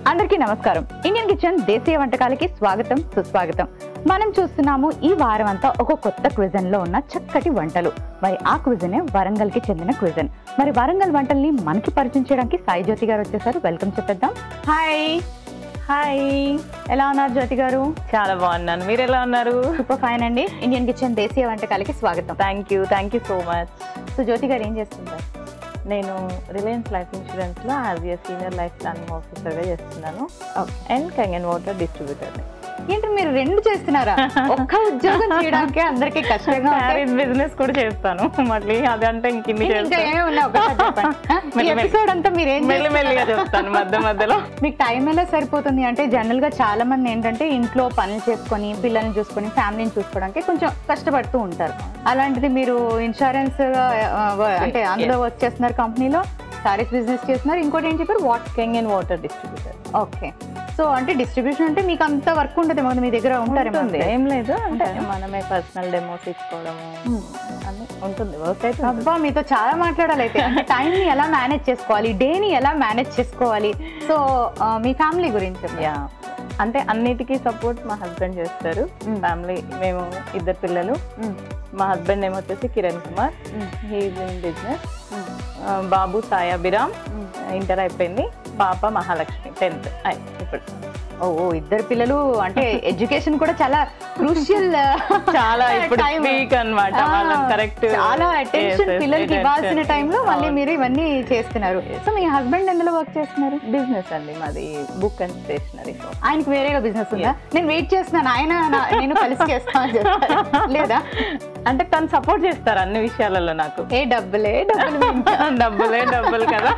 అందరికీ నమస్కారం. Indian kitchen దేశీయ వంటకాలకి స్వాగతం సుస్వాగతం. మనం చూస్తున్నాము ఈ వారం అంతా ఒక కొత్త క్విజన్ లో ఉన్న చక్కటి వంటలు. మరి ఆ క్విజనే వరంగల్ కి చెందిన క్విజన్. మరి వరంగల్ వంటల్ని మనకి పరిచయం చేయడానికి సాయి జ్యోతి గారు వచ్చేసారు. వెల్కమ్ చెప్పేద్దాం. హాయ్ హాయ్, ఎలా ఉన్నారు జ్యోతి గారు? చాలా బాగున్నాను, మీరు ఎలా ఉన్నారు? సూపర్ ఫైన్ అండి. ఇండియన్ కిచెన్ దేశీయ వంటకాలకి స్వాగతం. Thank you so much. So Jyothi garu ఏం చేస్తుంటారు? నేను రిలయన్స్ లైఫ్ ఇన్సూరెన్స్లో as a senior life planning ఆఫీసర్గా చేస్తున్నాను అండ్ కంగన్ వాటర్ డిస్ట్రిబ్యూటర్ని. ఏంటి మీరు రెండు చేస్తున్నారా? ఒక్క ఉద్యోగం చేయడానికి అందరికీ కష్టంగా. బిజినెస్ కూడా చేస్తాను మళ్ళీ, అదంటే ఎపిసోడ్ అంతా మెల్లిమెల్లిగా చెప్తాను మధ్య మధ్యలో. మీకు టైం ఎలా సరిపోతుంది అంటే జనరల్ గా చాలా మంది ఏంటంటే ఇంట్లో పనులు చేసుకొని పిల్లల్ని చూసుకొని ఫ్యామిలీని చూసుకోవడానికి కొంచెం కష్టపడుతూ ఉంటారు. అలాంటిది మీరు ఇన్సూరెన్స్ అంటే అందులో వర్క్ చేస్తున్నారు, కంపెనీలో సారీస్ బిజినెస్ చేస్తున్నారు. ఇంకోటి ఏం చెప్పారు? Kangen water distributor. Okay, so అంటే డిస్ట్రిబ్యూషన్ అంటే మీకు అంత వర్క్ ఉంటుంది, మీ దగ్గర ఉంటారు? ఏం లేదు, అంటే మనమే పర్సనల్ డెమోస్ ఇచ్చుకోవడము అని ఉంటుంది. వర్క్ అయితే అబ్బా, మీతో చాలా మాట్లాడాలి. అయితే టైం ని ఎలా మేనేజ్ చేసుకోవాలి, డేని ఎలా మేనేజ్ చేసుకోవాలి, సో మీ ఫ్యామిలీ గురించి. అంటే అన్నిటికీ సపోర్ట్ మా హస్బెండ్ చేస్తారు. ఫ్యామిలీ మేము ఇద్దరు పిల్లలు. మా హస్బెండ్ ఏమో వచ్చేసి Kiran Kumar, he's in business. బాబు సాయి అభిరామ్, ఇంటర్ అయిపోయింది. పాప మహాలక్ష్మి 10th ఇప్పుడు. ఓ, ఇద్దరు పిల్లలు అంటే ఎడ్యుకేషన్ కూడా చాలా క్రూషియల్, చాలా ఇప్పుడు వీక్ అన్నమాట. కరెక్ట్, చాలా అటెన్షన్ పిల్లలకి ఇవ్వాల్సిన టైంలో మళ్ళీ మీరు ఇవన్నీ చేస్తున్నారు. సో మీ హస్బెండ్ ఎందులో వర్క్ చేస్తున్నారు? బిజినెస్ అండి మాది, బుక్ అండ్ స్టేషనరీ షాప్. ఆయనకి వేరేగా బిజినెస్ ఉందా? నేను వెయిట్ చేస్తున్నాను, ఆయన నేను కలిసి చేస్తాను చెప్తాను లేదా? అంటే తను సపోర్ట్ చేస్తారు అన్ని విషయాలలో నాకు. డబ్బులే డబ్బులు కదా,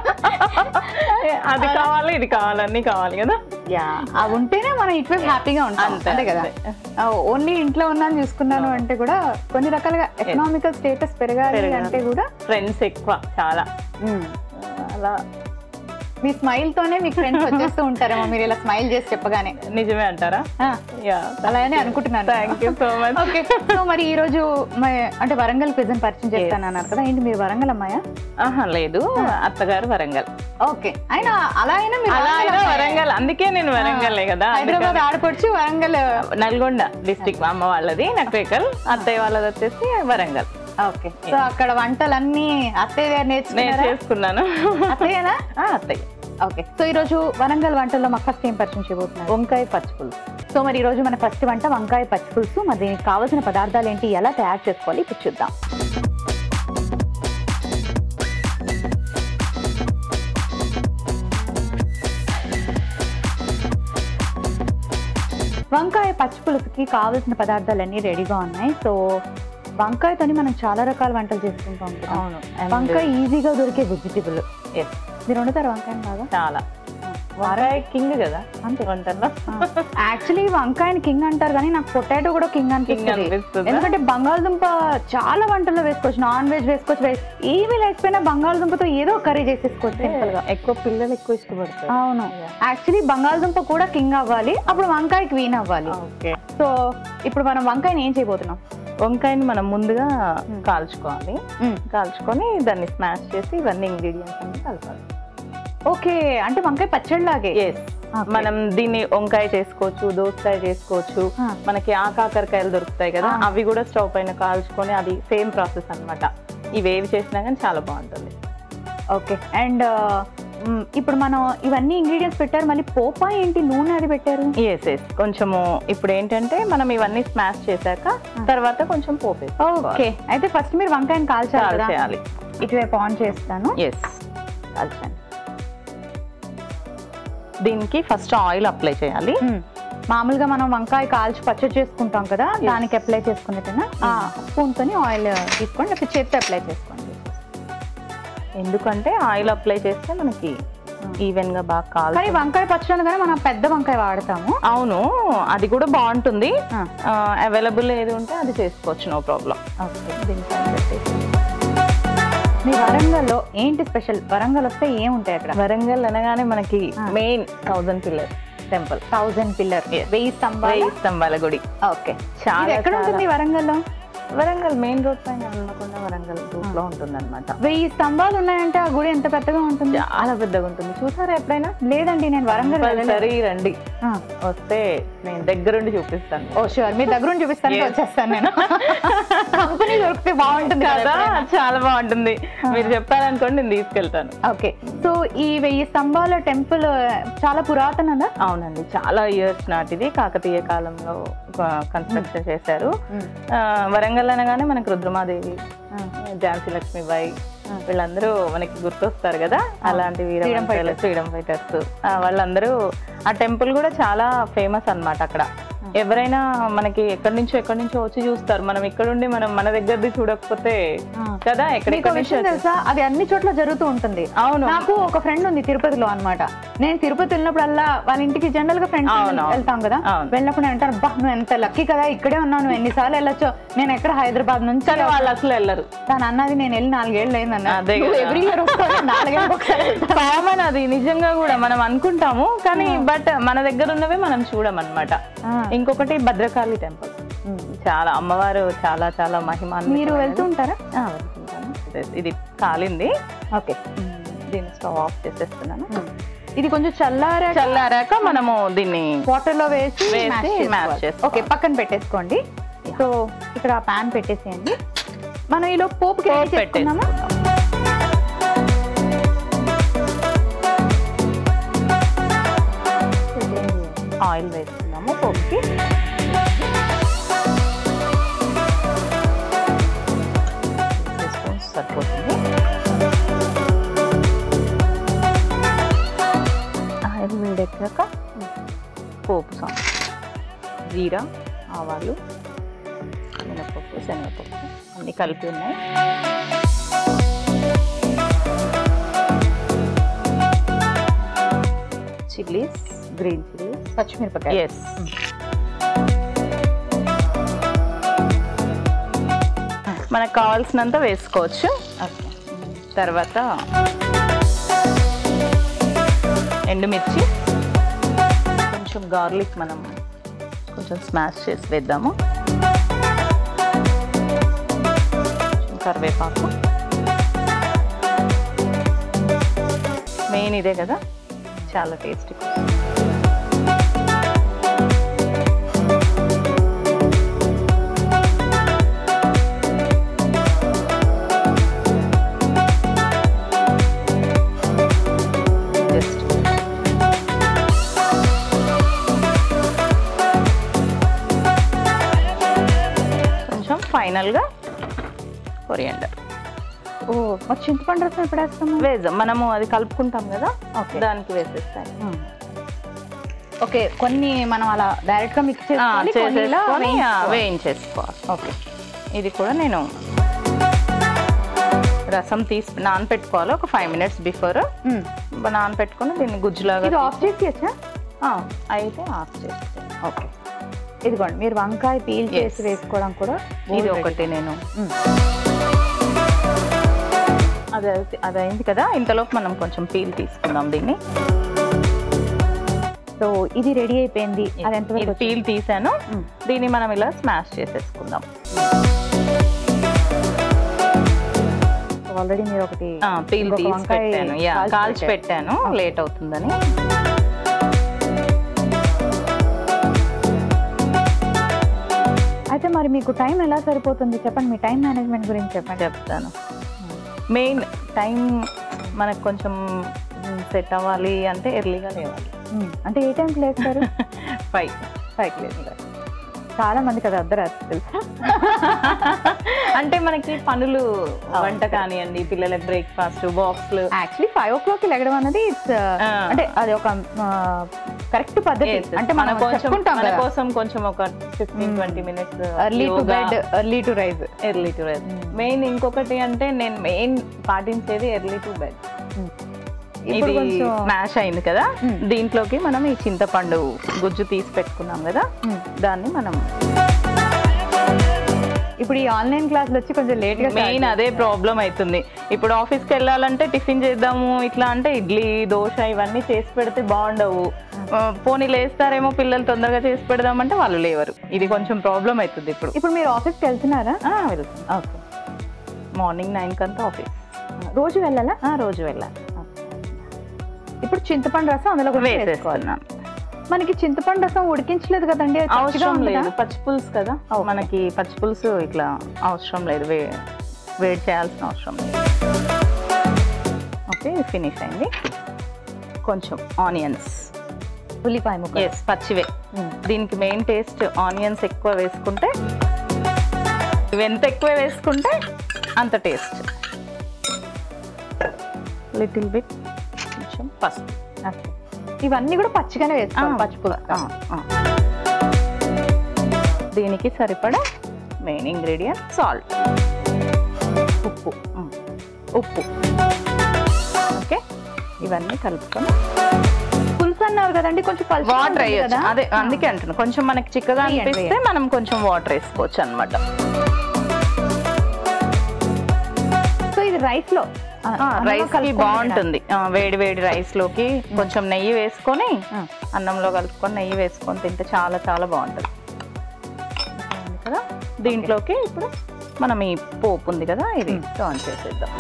అది కావాలి ఇది కావాలి అన్ని కావాలి కదా. అవి ఉంటేనే మనం ఇటువైపు హ్యాపీగా ఉంటాం, అంతే కదా. ఓన్లీ ఇంట్లో ఉన్నాను చూసుకున్నాను అంటే కూడా కొన్ని రకాలుగా ఎకనామికల్ స్టేటస్ పెరగాలి అంటే కూడా ఫ్రెండ్స్ ఎక్కువ చాలా. అలా మీ స్మైల్ తోనే మీ ఫ్రెండ్స్ వచ్చేస్తూ ఉంటారేమో మీరు ఇలా స్మైల్ చేసి చెప్పగానే. నిజమే అంటారా? అలానే అనుకుంటున్నాను. Thank you so much. Okay, so మరి ఈ రోజు అంటే వరంగల్ క్విజన్ పరిచయం చేస్తానన్నారు కదా, ఏంటి మీరు వరంగల్ అమ్మాయా? లేదు, అత్తగారు వరంగల్. ఓకే, అయినా అలా అయినా మీరు వరంగల్, అందుకే నేను వరంగల్ కదా. హైదరాబాద్ ఆడపడుచు వరంగల్, నల్గొండ డిస్ట్రిక్ట్. అమ్మ వాళ్ళది నకరేకల్, అత్తయ్య వాళ్ళది వచ్చేసి వరంగల్. ఓకే, సో అక్కడ వంటలన్నీ అత్తయ్య గారు నేర్చుకున్నాను. అత్తయ్యనా? అత్తయ్య. ఓకే, సో ఈ రోజు వరంగల్ వంటల్లో మాకు ఫస్ట్ ఏం పరిచయం చేయబోతున్నారు? వంకాయ పచ్చి పులుసు. సో మరి ఈ రోజు మన ఫస్ట్ వంట వంకాయ పచ్చి పులుసు. మరి దీనికి కావాల్సిన పదార్థాలు ఏంటి, ఎలా తయారు చేసుకోవాలి ఇప్పుడు చూద్దాం. వంకాయ పచ్చి పులుసుకి కావాల్సిన పదార్థాలన్నీ రెడీగా ఉన్నాయి. సో వంకాయతోని మనం చాలా రకాల వంటలు చేసుకుంటాం. అవును, వంకాయ ఈజీగా దొరికే వెజిటబుల్. మీరు వండుతారు వంకాయని బాగా? చాలా. వంకాయ కింగ్ కదా అంతే వంటల్లో. యాక్చువల్లీ వంకాయని కింగ్ అంటారు కానీ నాకు పొటాటో కూడా కింగ్ అనిపిస్తుంది. ఎందుకంటే బంగాళదుంప చాలా వంటల్లో వేసుకోవచ్చు, నాన్ వెజ్ వేసుకోవచ్చు, ఏమీ లేకపోయినా బంగాళదుంపతో ఏదో కర్రీ చేసేసుకోవచ్చు సింపుల్ గా. ఎక్కువ పిల్లలు ఎక్కువ ఇష్టపడతారు. అవును, యాక్చువల్లీ బంగాళదుంప కూడా కింగ్ అవ్వాలి, అప్పుడు వంకాయ క్వీన్ అవ్వాలి. సో ఇప్పుడు మనం వంకాయని ఏం చేయబోతున్నాం? వంకాయని మనం ముందుగా కాల్చుకోవాలి. కాల్చుకొని దాన్ని స్మాష్ చేసి ఇవన్నీ ఇంగ్రీడియంట్స్ అన్ని కలపాలి. ఓకే, అంటే వంకాయ పచ్చడి లాగే. మనం దీన్ని వంకాయ చేసుకోవచ్చు, దోసకాయ చేసుకోవచ్చు, మనకి ఆకాకరకాయలు దొరుకుతాయి కదా, అవి కూడా స్టవ్ పైన కాల్చుకొని అది సేమ్ ప్రాసెస్ అన్నమాట. ఇవేవి చేసినా కానీ చాలా బాగుంటుంది. ఓకే, అండ్ ఇప్పుడు మనం ఇవన్నీ ఇంగ్రీడియంట్స్ పెట్టారు, మళ్ళీ పోపా ఏంటి, నూనె అది పెట్టారు? ఎస్, కొంచెము ఇప్పుడు ఏంటంటే మనం ఇవన్నీ స్మాష్ చేశాక తర్వాత కొంచెం పోపు. ఓకే, అయితే ఫస్ట్ మీరు వంకాయని కాల్చేయాలి. ఇటువైపు ఆన్ చేస్తాను. ఎస్, కాల్చండి. దీనికి ఫస్ట్ ఆయిల్ అప్లై చేయాలి. మామూలుగా మనం వంకాయ కాల్చి పచ్చడి చేసుకుంటాం కదా, దానికి అప్లై చేసుకునేటైనా స్పూన్ తోని ఆయిల్ తీసుకోండి, లేకపోతే చేతితో అప్లై చేసుకోండి. ఎందుకంటే ఆయిల్ అప్లై చేస్తే మనకి ఈవెన్ గా బాగా కావాలి. కానీ వంకాయ పచ్చడి కానీ మనం పెద్ద వంకాయ వాడతాము. అవును, అది కూడా బాగుంటుంది. అవైలబుల్ ఏది ఉంటే అది చేసుకోవచ్చు, నో ప్రాబ్లం. మీ వరంగల్లో ఏంటి స్పెషల్? వరంగల్ వస్తే ఏముంటాయి అక్కడ? వరంగల్ అనగానే మనకి మెయిన్ 1000 పిల్లర్ టెంపుల్. 1000 పిల్లర్, 1000 స్తంభాల గుడి. ఓకే, చాలా ఎక్కడ ఉంటుంది వరంగల్లో? వరంగల్ మెయిన్ రోడ్ పైన హన్మకొండ వరంగల్ రూట్ లో ఉంటుంది అనమాట. 1000 స్తంభాలు ఉన్నాయంటే ఆ గుడి ఎంత పెద్దగా ఉంటుంది? చాలా పెద్దగా ఉంటుంది. చూసారా ఎప్పుడైనా? లేదండి, నేను వరంగల్ సరే రండి, వస్తే నేను దగ్గరుండి చూపిస్తాను. ఓ షూర్, మీ దగ్గరుండి చూపిస్తాను, వచ్చేస్తాను నేను. కంపెనీ దొరికితే బాగుంటుంది కదా, చాలా బాగుంటుంది. మీరు చెప్పారనుకోండి నేను తీసుకెళ్తాను. ఓకే, సో ఈ 1000 స్తంభాల టెంపుల్ చాలా పురాతనదా? అవునండి, చాలా ఇయర్స్ నాటిది. కాకతీయ కాలంలో కన్స్ట్రక్షన్ చేశారు. వరంగల్ అనగానే మనకు రుద్రమాదేవి, ఝాన్సీ లక్ష్మీబాయి వీళ్ళందరూ మనకి గుర్తొస్తారు కదా. అలాంటి ఫ్రీడమ్ ఫైటర్స్ వాళ్ళందరూ. ఆ టెంపుల్ కూడా చాలా ఫేమస్ అన్నమాట. అక్కడ ఎవరైనా మనకి ఎక్కడి నుంచో వచ్చి చూస్తారు. మనం ఇక్కడుండి మనం మన దగ్గరది చూడకపోతే కదా. ఎక్కడ విషయం తెలుసా, అది అన్ని చోట్ల జరుగుతూ ఉంటుంది. అవును, నాకు ఒక ఫ్రెండ్ ఉంది తిరుపతిలో అన్నమాట. నేను తిరుపతి వెళ్ళినప్పుడల్లా వాళ్ళ ఇంటికి జనరల్ గా ఫ్రెండ్స్ వెళ్తాం కదా, వెళ్ళినప్పుడు నేను అంటాను, బా నువ్వు ఎంత లక్కీ కదా, ఇక్కడే ఉన్నాను, నువ్వు ఎన్నిసార్లు వెళ్ళొచ్చో. నేను ఎక్కడ హైదరాబాద్ నుంచి, వాళ్ళు అసలు వెళ్ళరు. తను అన్నది నేను వెళ్ళి 4 ఏళ్ళు అయిందన్న. ఎవ్రీ ఇయర్ 4 ఏళ్ళకి ఒకసారి కామన్ అది. నిజంగా కూడా మనం అనుకుంటాము కానీ బట్ మన దగ్గర ఉన్నవే మనం చూడమన్నమాట. ఇంకొకటి భద్రకాళి టెంపుల్, చాలా అమ్మవారు చాలా చాలా మహిమాన్వితం. మీరు వెళ్తూ ఉంటారా? వెళ్తుంటాను. ఇది కాలింది. ఓకే, దీన్ని స్టవ్ ఆఫ్ చేసేస్తున్నాను. ఇది కొంచెం చల్లారాక మనము దీన్ని వాటర్ లో వేసి మ్యాష్ చేస్తాం. ఓకే, పక్కన పెట్టేసుకోండి. సో ఇక్కడ పాన్ పెట్టేసేయండి. మనం ఈలో పోపుకి పెట్టేసుకుందామా? ఆయిల్ వేస్తున్నాము పోపుకి. సరిపోతుంది. ఆయిల్ వేడెక్కాక పోపు సాంగ్, జీరా, ఆవాలు, మినపప్పు, శనగపప్పు అన్నీ కలిపి ఉన్నాయి. చిల్లీస్, గ్రీన్ చిల్లీస్, పచ్చిమిరపకాయ. ఎస్, మనకు కావాల్సినంత వేసుకోవచ్చు. తర్వాత ఎండుమిర్చి, కొంచెం గార్లిక్ మనం కొంచెం స్మాష్ చేసి వేద్దాము. కరివేపాకు, మెయిన్ ఇదే కదా, చాలా టేస్టీ. కొంచెం ఫైనల్గా కొరియండర్. ఓ, మరి చింతపండు రసం ఎప్పుడు వేస్తాము? వేద్దాం, మనము అది కలుపుకుంటాం కదా, దానికి వేసేస్తాను. ఓకే, కొన్ని మనం అలా డైరెక్ట్ గా మిక్స్ చేసుకొని వేయించేసుకోవాలి. ఓకే, ఇది కూడా నేను రసం తీసి నానపెట్టుకోవాలి. ఒక 5 minutes బిఫోర్ నానపెట్టుకుని దీన్ని గుజ్జులాగా ఆఫ్ చేసేయచ్చా? అయితే ఆఫ్ చేస్తాను. ఓకే, ఇదిగోండి, మీరు వంకాయ పీల్ చేసి వేసుకోవడం కూడా ఇది ఒకటి. నేను అది అయింది కదా, ఇంతలోపు మనం కొంచెం పీల్ తీసుకుందాం దీన్ని. సో ఇది రెడీ అయిపోయింది. అది ఎంత పీల్ తీసాను, దీన్ని మనం ఇలా స్మాష్ చేసేసుకుందాం. ఆల్రెడీ మీరు ఒకటి పీల్ తీసి పెట్టాను, కాల్చి పెట్టాను, లేట్ అవుతుందని. అయితే మరి మీకు టైం ఎలా సరిపోతుంది చెప్పండి, మీ టైం మేనేజ్మెంట్ గురించి చెప్పండి. చెప్తాను. మెయిన్ టైం మనకు కొంచెం సెట్ అవ్వాలి అంటే ఎర్లీగా లేవాలి. అంటే ఏ టైంకి లేస్తారు? 5కి లేదు. చాలా మంది కదా అర్ధరాత్రి తెలుసా. అంటే మనకి పనులు, వంట కానివ్వండి, పిల్లలకి బ్రేక్ఫాస్ట్ బాక్స్లు. యాక్చువల్లీ 5 o'clock లెగడం అనేది అంటే అది ఒక కరెక్ట్ పద్ధతి. అంటే మన కోసం కొంచెం ఒక 15-20 minutes early to bed, early to rise. Main ఇంకొకటి అంటే నేను మెయిన్ పాటించేది ఎర్లీ టు బెడ్. ఇది స్మాష్ అయింది కదా, దీంట్లోకి మనం ఈ చింతపండు గుజ్జు తీసి పెట్టుకున్నాం కదా, దాన్ని మనం ఇప్పుడు ఈ ఆన్లైన్ క్లాసులు వచ్చి కొంచెం లేట్ గా మెయిన్ అదే ప్రాబ్లం అవుతుంది. ఇప్పుడు ఆఫీస్కి వెళ్ళాలంటే టిఫిన్ చేద్దాము ఇట్లా అంటే ఇడ్లీ దోశ ఇవన్నీ చేసి పెడితే బాగుండవు. పోనీ లేస్తారేమో పిల్లలు తొందరగా చేసి పెడదామంటే వాళ్ళు లేవరు. ఇది కొంచెం ప్రాబ్లం అవుతుంది. ఇప్పుడు మీరు ఆఫీస్కి వెళ్తున్నారా? వెళ్తాను. ఓకే, మార్నింగ్ 9 కంతా ఆఫీస్. రోజు వెళ్ళాలా? రోజు వెళ్ళాలి. ఇప్పుడు చింతపండు రసం అందులో కూడా వేసేసుకున్నాను. మనకి చింతపండు రసం ఉడికించలేదు కదండి, అవసరం లేదు. పచ్చి పులుసు కదా, మనకి పచ్చి పులుసు ఇట్లా అవసరం లేదు, వేడి చేయాల్సిన అవసరం లేదు. ఓకే, ఫినిష్ అయింది. కొంచెం ఆనియన్స్, ఉల్లిపాయ ముక్క, పచ్చివే. దీనికి మెయిన్ టేస్ట్ ఆనియన్స్ ఎక్కువ వేసుకుంటే, ఇవి ఎంత ఎక్కువ వేసుకుంటే అంత టేస్ట్. లిటిల్ బిట్ కొంచెం పసుపు. ఇవన్నీ కూడా పచ్చిగానే వేసుకోవాలి, పచ్చి పులుసు. దీనికి సరిపడా మెయిన్ ఇంగ్రీడియంట్ సాల్ట్, ఉప్పు. ఓకే, ఇవన్నీ కలుపుకొని పులుసు అన్నారు కదండి, కొంచెం వాటర్ వేయచ్చు. అదే అందుకే అంటున్నా, కొంచెం మనకి చిక్కగా అనిపిస్తే మనం కొంచెం వాటర్ వేసుకోవచ్చు అనమాట. సో ఇది రైస్ లో రైస్ కి బాగుంటుంది. వేడి వేడి రైస్ లోకి కొంచెం నెయ్యి వేసుకొని, అన్నంలో కలుపుకొని నెయ్యి వేసుకొని తింటే చాలా చాలా బాగుంటుంది కదా. దీంట్లోకి ఇప్పుడు మనం ఈ పోపు ఉంది కదా, ఇది టర్న్ చేసేద్దాం.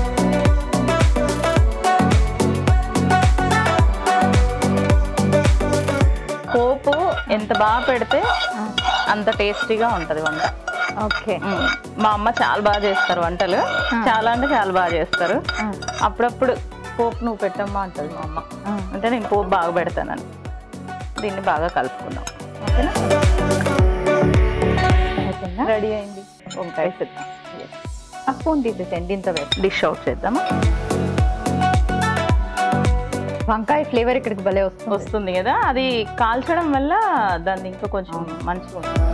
పోపు ఎంత బాగా పెడితే అంత టేస్టీగా ఉంటది వంట. ఓకే, మా అమ్మ చాలా బాగా చేస్తారు వంటలు, చాలా అంటే చాలా బాగా చేస్తారు. అప్పుడప్పుడు పోపు నువ్వు పెట్టమ్మా అంటది మా అమ్మ, అంటే నేను పోపు బాగా పెడతానని. దీన్ని బాగా కలుపుకుందాం. ఓకేనా, రెడీ అయింది వంకాయ సిద్ధం. ఆ స్పూన్ తీసేసేయండి, దీంతో వేసి డిష్ అవుట్ చేద్దామా. వంకాయ ఫ్లేవర్ ఇక్కడికి భలే వస్తుంది కదా, అది కాల్చడం వల్ల దాన్ని ఇంకా కొంచెం మంచిగా ఉంటుంది.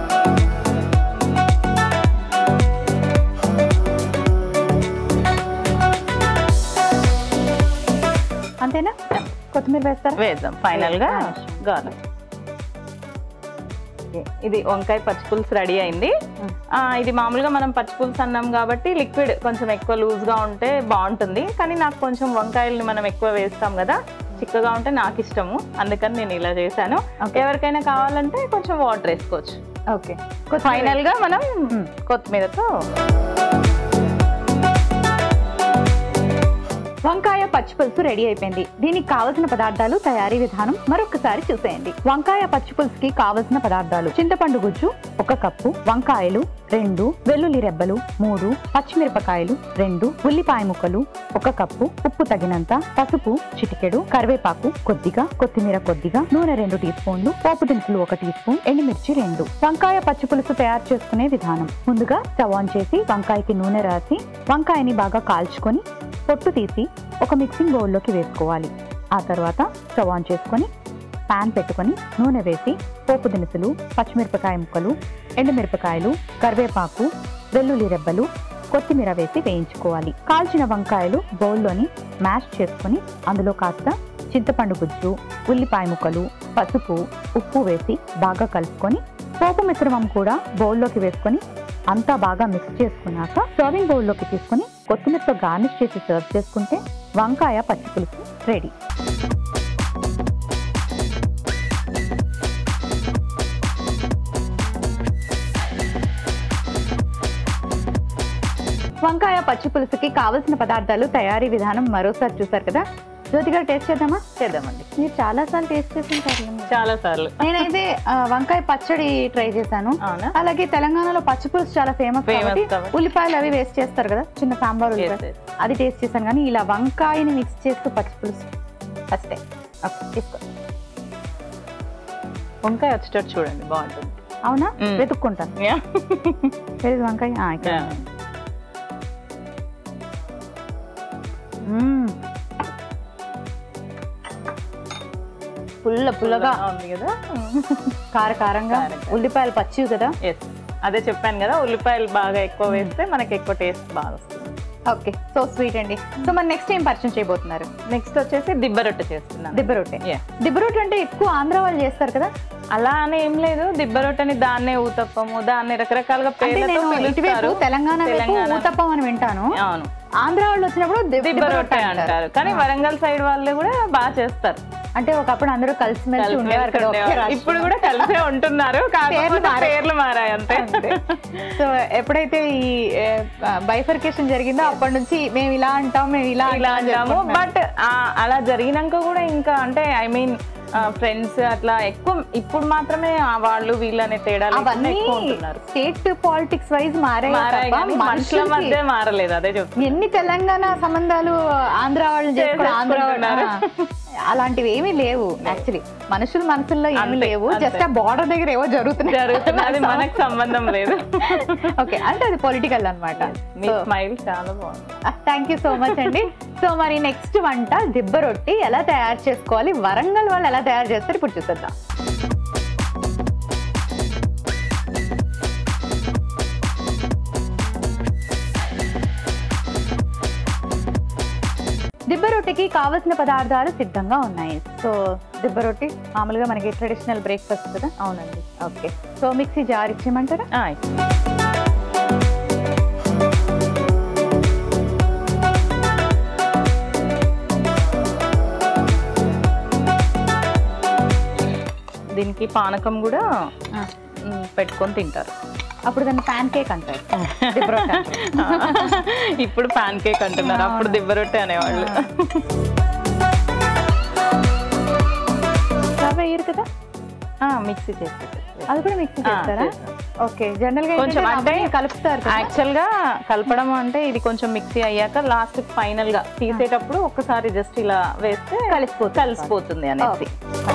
అంతేనా? కొత్తిమీర వేస్తారా? వేద్దాం ఫైనల్ గా గార్లిక్. ఇది వంకాయ పచ్చి పులుసు రెడీ అయింది. ఇది మామూలుగా మనం పచ్చి పులుసు అన్నాం కాబట్టి లిక్విడ్ కొంచెం ఎక్కువ లూజ్ గా ఉంటే బాగుంటుంది, కానీ నాకు కొంచెం వంకాయల్ని మనం ఎక్కువ వేస్తాం కదా, చిక్కగా ఉంటే నాకు ఇష్టము, అందుకని నేను ఇలా చేశాను. ఎవరికైనా కావాలంటే కొంచెం వాటర్ వేసుకోవచ్చు. ఓకే, ఫైనల్ గా మనం కొత్తిమీరతో వంకాయ పచ్చి పులుసు రెడీ అయిపోయింది. దీనికి కావలసిన పదార్థాలు, తయారీ విధానం మరొకసారి చూసేయండి. వంకాయ పచ్చి పులుసుకి కావలసిన పదార్థాలు: చింతపండు గుజ్జు 1 కప్పు, వంకాయలు 2, వెల్లుల్లి రెబ్బలు 3, పచ్చిమిరపకాయలు 2, ఉల్లిపాయ ముక్కలు 1 కప్పు, ఉప్పు తగినంత, పసుపు చిటికెడు, కరివేపాకు కొద్దిగా, కొత్తిమీర కొద్దిగా, నూనె 2 టీ స్పూన్లు, పోపు దినుసులు 1 టీ స్పూన్, ఎండుమిర్చి 2. వంకాయ పచ్చి పులుసు తయారు చేసుకునే విధానం: ముందుగా స్టవ్ ఆన్ చేసి వంకాయకి నూనె రాసి వంకాయని బాగా కాల్చుకొని పొట్టు తీసి ఒక మిక్సింగ్ బౌల్లోకి వేసుకోవాలి. ఆ తర్వాత స్టవ్ ఆన్ చేసుకొని పాన్ పెట్టుకొని నూనె వేసి పోపు దినుసులు, పచ్చిమిరపకాయ ముక్కలు, ఎండుమిరపకాయలు, కరివేపాకు, వెల్లుల్లి రెబ్బలు, కొత్తిమీర వేసి వేయించుకోవాలి. కాల్చిన వంకాయలు బౌల్లోని మ్యాష్ చేసుకొని అందులో కాస్త చింతపండు గుజ్జు, ఉల్లిపాయ ముక్కలు, పసుపు, ఉప్పు వేసి బాగా కలుపుకొని పోపు మిశ్రమం కూడా బౌల్లోకి వేసుకొని అంతా బాగా మిక్స్ చేసుకున్నాక సర్వింగ్ బౌల్లోకి తీసుకొని కొత్తిమీరతో గార్నిష్ చేసి సర్వ్ చేసుకుంటే వంకాయ పచ్చి పులుసు రెడీ. వంకాయ పచ్చి పులుసుకి కావలసిన పదార్థాలు, తయారీ విధానం మరోసారి చూసారు కదా. జ్యోతి గారు టేస్ట్ చేద్దామా? చేద్దామండి. మీరు చాలా సార్లు టేస్ట్ చేసింటారు. చాలా సార్లు. నేనైతే వంకాయ పచ్చడి ట్రై చేశాను. అలాగే తెలంగాణలో పచ్చి పులుసు చాలా ఫేమస్, ఉల్లిపాయలు అవి వేస్ట్ చేస్తారు కదా, చిన్న సాంబార్ ఉల్లిపాయ, అది టేస్ట్ చేశాను. కానీ ఇలా వంకాయని మిక్స్ చేస్తూ పచ్చి పులుసు ఫస్ట్ టైం. తీసుకో, వంకాయ వచ్చేటట్టు చూడండి, బాగుంటుంది. అవునా? వెతుక్కుంటాను. వంకాయ పుల్లగా ఉంది కదా, కారంగా, ఉల్లిపాయలు పచ్చివి కదా. అదే చెప్పాను కదా, ఉల్లిపాయలు బాగా ఎక్కువ వేస్తే మనకి ఎక్కువ టేస్ట్ బాగా వస్తుంది. ఓకే, సో స్వీట్ అండి. సో మరి నెక్స్ట్ ఏం పరిచయం చేయబోతున్నారు? నెక్స్ట్ వచ్చేసి దిబ్బ రొట్టె చేస్తున్నాను. దిబ్బ రొట్టె అంటే ఎక్కువ ఆంధ్ర వాళ్ళు చేస్తారు కదా. అలా అని ఏం లేదు, దిబ్బ రొట్టెని దాన్నే ఊతప్పము, దాన్ని రకరకాలుగా పేర్లతో పిలుస్తారు. తెలంగాణ ఊతప్పం అని వింటాను. అవును, ఆంధ్ర వాళ్ళు వచ్చినప్పుడు దిబ్బ రొట్టె అంటారు. కానీ వరంగల్ సైడ్ వాళ్ళు కూడా బాగా చేస్తారు. అంటే ఒకప్పుడు అందరూ కలిసిమెలిసి ఉండేవారు, ఇప్పుడు కూడా కలిసే ఉంటున్నారు, పేర్లు మారాయి అంతే. సో ఎప్పుడైతే ఈ బైఫర్కేషన్ జరిగిందో అప్పటి నుంచి మేము ఇలా అంటాం, మేము ఇలా అంటాము. బట్ అలా జరిగినాక కూడా ఇంకా అంటే ఐ మీన్ ఫ్రెండ్స్ అట్లా ఎక్కువ ఇప్పుడు మాత్రమే వాళ్ళు వీళ్ళనే తేడా స్టేట్ పాలిటిక్స్ వైజ్ మారాయి, మనుషుల మధ్య మారలేదు. అదే చెప్తాను, ఎన్ని తెలంగాణ సంబంధాలు ఆంధ్ర వాళ్ళు చేసుకున్నారు, అలాంటివి ఏమీ లేవు. యాక్చువల్లీ మనుషుల మనసుల్లో ఏమి లేవు, జస్ట్ ఆ బార్డర్ దగ్గర ఏవో జరుగుతున్నాయి, అది మనకు సంబంధం లేదు. ఓకే, అంటే అది పొలిటికల్ అనమాట. మీ స్మైల్ చాలా బాగుంది. థ్యాంక్ యూ సో మచ్ అండి. సో మరి నెక్స్ట్ వంట దిబ్బ రొట్టి ఎలా తయారు చేసుకోవాలి, వరంగల్ వాళ్ళు ఎలా తయారు చేస్తారు ఇప్పుడు చూసేద్దాం. దిబ్బ రొట్టికి కావలసిన పదార్థాలు సిద్ధంగా ఉన్నాయి. సో దిబ్బ రొట్టి మామూలుగా మనకి ట్రెడిషనల్ బ్రేక్ఫాస్ట్ కదా. అవునండి. ఓకే, సో మిక్సీ జార్ ఇచ్చేయమంటారా? దీనికి పానకం కూడా పెట్టుకొని తింటారు. అప్పుడు దాన్ని ప్యాన్ కేక్ అంటారు, ఇప్పుడు ప్యాన్ కేక్ అంటున్నారు, అప్పుడు దిబ్బ రొట్టె అనేవాళ్ళు. రవ్వ వేయరు కదా, మిక్సీ చేస్తారు. అది కూడా మిక్సీ చేస్తారా? ఓకే, జనరల్ గా కొంచెం అంటే కలుపుతారు. యాక్చువల్ గా కలపడం అంటే ఇది కొంచెం మిక్సీ అయ్యాక లాస్ట్ ఫైనల్ గా తీసేటప్పుడు ఒక్కసారి జస్ట్ ఇలా వేస్తే కలిసిపోతుంది అనేసి.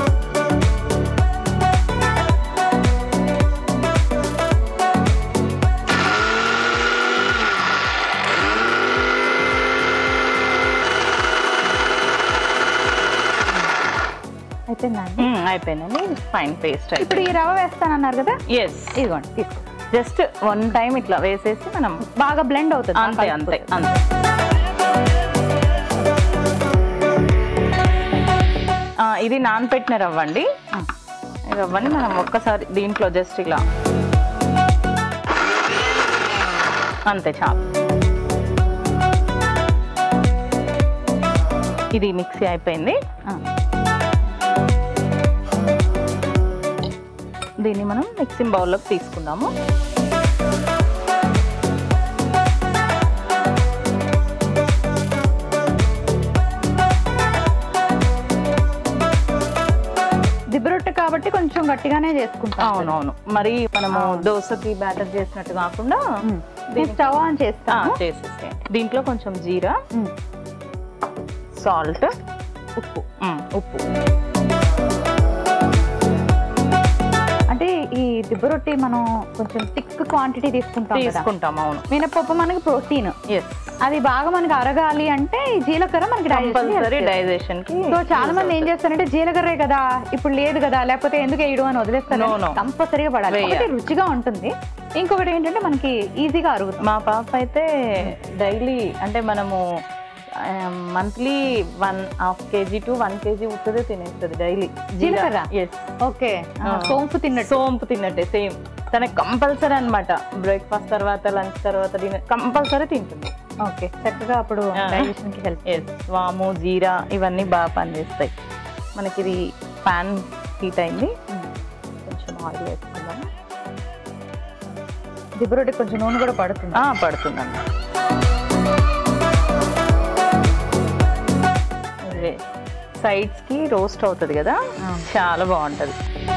అయిపోయిందండి, ఫైన్ పేస్ట్. ఇప్పుడు ఈ రవ్వ వేస్తానన్నారు కదా. ఎస్, ఇదిగోండి తీసుకో. జస్ట్ వన్ టైం ఇట్లా వేసేసి మనం బాగా బ్లెండ్ అవుతుంది. అంతే అంతే అంతే. ఇది నానపెట్టిన రవ్వ అండి. ఈ రవ్వని మనం ఒక్కసారి దీంట్లో జస్ట్ ఇలా అంతే చాలు. ఇది మిక్సీ అయిపోయింది. దీన్ని మనం మిక్సింగ్ బౌల్లోకి తీసుకుందాము. దిబ్బ రొట్టె కాబట్టి కొంచెం గట్టిగానే చేసుకుంటాం. అవునవును, మరి మనము దోశకి బ్యాటర్ చేసినట్టు కాకుండా స్టవ్ ఆన్ చేసేసి దీంట్లో కొంచెం జీరా, సాల్ట్, ఉప్పు. అంటే ఈ దిబ్బ రొట్టి మనం కొంచెం థిక్ క్వాంటిటీ తీసుకుంటాం. అవును, మినపప్పు మనకి ప్రోటీన్, అది బాగా మనకి అరగాలి అంటే ఈ జీలకర్ర మనకి డైజెషన్ కి. సో చాలా మంది ఏం చేస్తారంటే జీలకర్రే కదా ఇప్పుడు లేదు కదా, లేకపోతే ఎందుకు వేయడం అని వదిలేస్తారు. కంపల్సరీగా పడాలి, రుచిగా ఉంటుంది. ఇంకొకటి ఏంటంటే మనకి ఈజీగా అరుగుతుంది. మా పాప అయితే డైలీ అంటే మనము మంత్లీ 1.5 kg to 1 kg ఉత్తదే తినేస్తుంది డైలీ జీలకర్ర. ఓకే, సోంపు తిన్నట్టే సేమ్. తనకి కంపల్సరీ అనమాట, బ్రేక్ఫాస్ట్ తర్వాత లంచ్ తర్వాత డిన్నర్ కంపల్సరీ తింటుంది. ఓకే, చక్కగా అప్పుడు డైజెషన్ కి హెల్ప్. వాము, జీరా ఇవన్నీ బాగా పనిచేస్తాయి. మనకి ఇది పాన్ హీట్ అయింది, కొంచెం ఆయిల్ వేసుకుందాము. దిబ్బ రొట్టె కొంచెం నూనె కూడా పడుతుందండి. సైడ్స్ కి రోస్ట్ అవుతుంది కదా, చాలా బాగుంటది.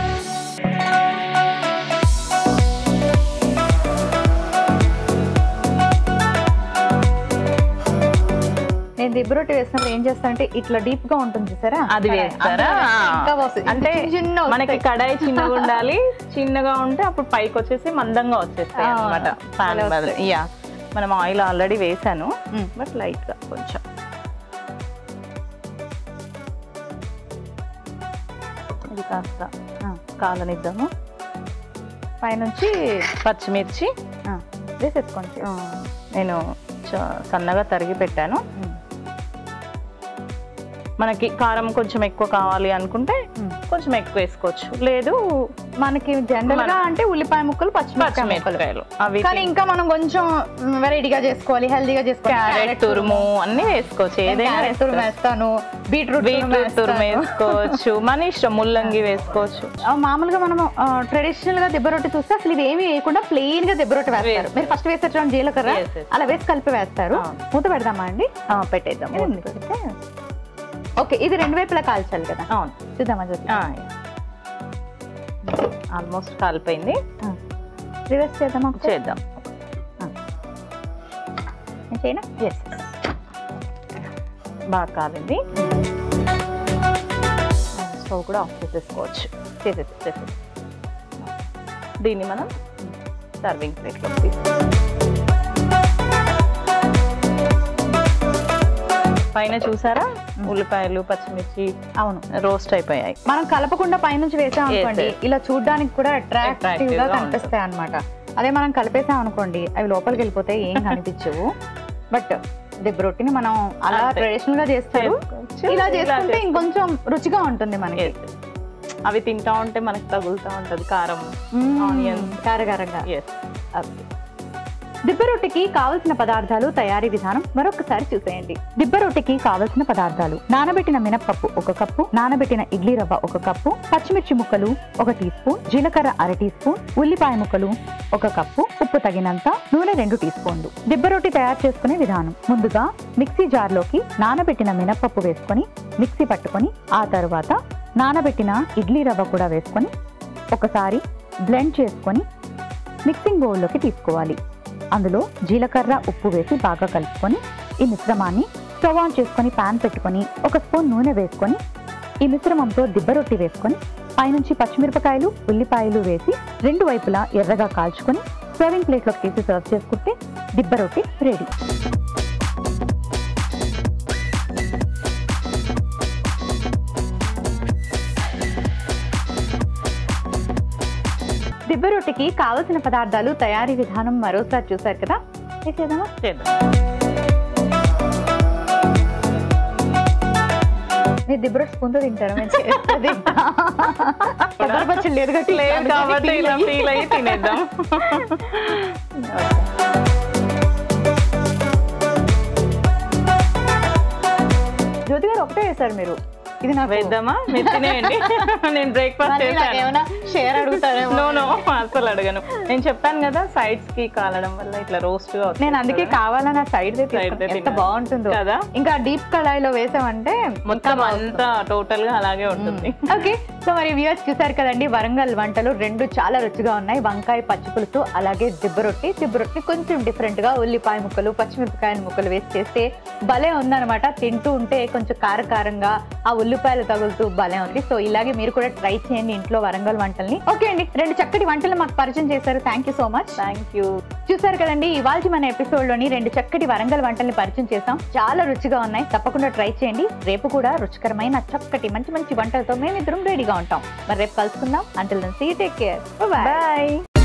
నేను దిబ్బ రొట్టె వేసినప్పుడు ఏం చేస్తానంటే ఇట్లా డీప్ గా ఉంటుంది చూసారా, అది వేస్తారా? అంటే మనకి కడాయి చిన్నగా ఉండాలి, చిన్నగా ఉంటే అప్పుడు పైకి వచ్చేసి మందంగా వచ్చేస్తాయి అన్నమాట. మనం ఆయిల్ ఆల్రెడీ వేసాను, బట్ లైట్ గా కొంచెం ఇది కాస్త కాలనిద్దాము. పైనుంచి పచ్చిమిర్చి వేసేసుకోండి. నేను సన్నగా తరిగి పెట్టాను. మనకి కారం కొంచెం ఎక్కువ కావాలి అనుకుంటే కొంచెం ఎక్కువ వేసుకోవచ్చు, లేదు మనకి జనరల్ గా అంటే ఉల్లిపాయ ముక్కలు పచ్చిమిరపకాయలు అవి కానీ ఇంకా మనం కొంచెం వెరైటీగా చేసుకోవాలి, హెల్దీగా చేసుకోవాలి, క్యారెట్ తురుము అన్ని వేసుకోవచ్చు, ఏదైనా తురుము వేస్తాను, బీట్రూట్ తురుము వేసుకోవచ్చు, మన ఇష్టం, ముల్లంగి వేసుకోవచ్చు. మామూలుగా మనం ట్రెడిషనల్ గా దెబ్బ రొట్టె చూస్తే అసలు ఇవి ఏమి వేయకుండా ప్లెయిన్ గా దెబ్బ రొట్టె వేస్తారు. మీరు ఫస్ట్ వేసేటప్పుడు జీలకర్ర అలా వేసి కలిపి వేస్తారు. మూత పెడదామా అండి? పెట్టేద్దాం. ఓకే, ఇది రెండు వైపులా కాల్చాలి కదా? అవును, చూద్దామా జ్యోతి? ఆల్మోస్ట్ కాలిపోయింది. రివర్స్ చేద్దామా? చేద్దాం. చేయనా? ఎస్, బాగా కాలింది. స్టవ్ కూడా ఆఫ్ చేసేసుకోవచ్చు. చేసేసి దీన్ని మనం సర్వింగ్ ప్లేట్లో తీసుకోవాలి. పైన చూసారా ఉల్లిపాయలు పచ్చిమిర్చి అవును రోస్ట్ అయిపోయాయి. మనం కలపకుండా పైనుంచి వేసాం అనుకోండి ఇలా చూడడానికి కూడా అట్రాక్టివ్ గా కనిపిస్తాయి అన్నమాట. అదే మనం కలిపేసాం అనుకోండి అవి లోపలికి వెళ్ళిపోతాయి, ఏం కనిపించవు. బట్ దెబ్బ రొట్టిని మనం అలా ట్రెడిషనల్ గా చేస్తారు, ఇలా చేసుకుంటే ఇంకొంచెం రుచిగా ఉంటుంది మనకి. అవి తింటా ఉంటే మనకి తగులుతూ ఉంటది కారం, ఆనియన్ కారగారంగా. దిబ్బ రొట్టెకి కావలసిన పదార్థాలు, తయారీ విధానం మరొకసారి చూసేయండి. దిబ్బ రొట్టెకి కావలసిన పదార్థాలు: నానబెట్టిన మినప్పప్పు 1 కప్పు, నానబెట్టిన ఇడ్లీ రవ్వ 1 కప్పు, పచ్చిమిర్చి ముక్కలు 1 టీ స్పూన్, జీలకర్ర 1/2 టీ స్పూన్, ఉల్లిపాయ ముక్కలు 1 కప్పు, ఉప్పు తగినంత, నూనె 2 టీ స్పూన్లు. దిబ్బ రొట్టె తయారు చేసుకునే విధానం: ముందుగా మిక్సీ జార్లోకి నానబెట్టిన మినప్పప్పు వేసుకొని మిక్సీ పట్టుకొని ఆ తర్వాత నానబెట్టిన ఇడ్లీ రవ్వ కూడా వేసుకొని ఒకసారి బ్లెండ్ చేసుకొని మిక్సింగ్ బౌల్లోకి తీసుకోవాలి. అందులో జీలకర్ర ఉప్పు వేసి బాగా కలుపుకొని ఈ మిశ్రమాన్ని స్టవ్ ఆన్ చేసుకొని పాన్ పెట్టుకొని 1 స్పూన్ నూనె వేసుకొని ఈ మిశ్రమంతో దిబ్బ రొట్టె వేసుకొని పైనుంచి పచ్చిమిరపకాయలు ఉల్లిపాయలు వేసి 2 వైపులా ఎర్రగా కాల్చుకొని సర్వింగ్ ప్లేట్లోకి తీసి సర్వ్ చేసుకుంటే దిబ్బ రొట్టె రెడీ. దిబ్బ రొట్టెకి కావలసిన పదార్థాలు, తయారీ విధానం మరోసారి చూసారు కదా? చేద్దామా? చేద్దాం. మీరు దిబ్బ రొట్టె స్పూన్తో తింటారా? లేదు కాబట్టి ఇలా ఫీల్ అయ్యి తినేద్దాం. జ్యోతి గారు ఒకటే వేశారు మీరు. ఇది నాకు వేద్దామా? మీరు తినేయండి. నేను బ్రేక్ఫాస్ట్ చేశాను. షేర్ అడుగుతారేమో. నో అసలు అడగను. నేను చెప్పాను కదా సైడ్స్ కి కాలడం వల్ల ఇట్లా రోస్ట్ గా. నేను అందుకే కావాలని సైడ్ ఎంత బాగుంటుందో కదా. ఇంకా డీప్ కళాయిలో వేసామంటే మొత్తం అంతా టోటల్ గా అలాగే ఉంటుంది. ఓకే, సో మరి వ్యూవర్స్ చూసారు కదండి, వరంగల్ వంటలు 2 చాలా రుచిగా ఉన్నాయి. వంకాయ పచ్చి పులుసు అలాగే దిబ్బ రొట్టి. దిబ్బ రొట్టి కొంచెం డిఫరెంట్ గా ఉల్లిపాయ ముక్కలు పచ్చిమిరపకాయల ముక్కలు వేసి చేస్తే భలే ఉందన్నమాట. తింటూ ఉంటే కొంచెం కారంగా ఆ ఉల్లిపాయలు తగులుతూ భలే ఉంది. సో ఇలాగే మీరు కూడా ట్రై చేయండి ఇంట్లో వరంగల్ వంటల్ని. ఓకే అండి, 2 చక్కటి వంటలు మాకు పరిచయం చేశారు. Thank you so much. Thank you. చూసారు కదండి, ఇవాళ మన ఎపిసోడ్ లోని 2 చక్కటి వరంగల్ వంటల్ని పరిచయం చేసాం. చాలా రుచిగా ఉన్నాయి, తప్పకుండా ట్రై చేయండి. రేపు కూడా రుచికరమైన చక్కటి మంచి వంటలతో మేమిద్దరం రెడీగా ఉంటాం. మరి రేపు కలుసుకుందాం. Until then see you, take care, by.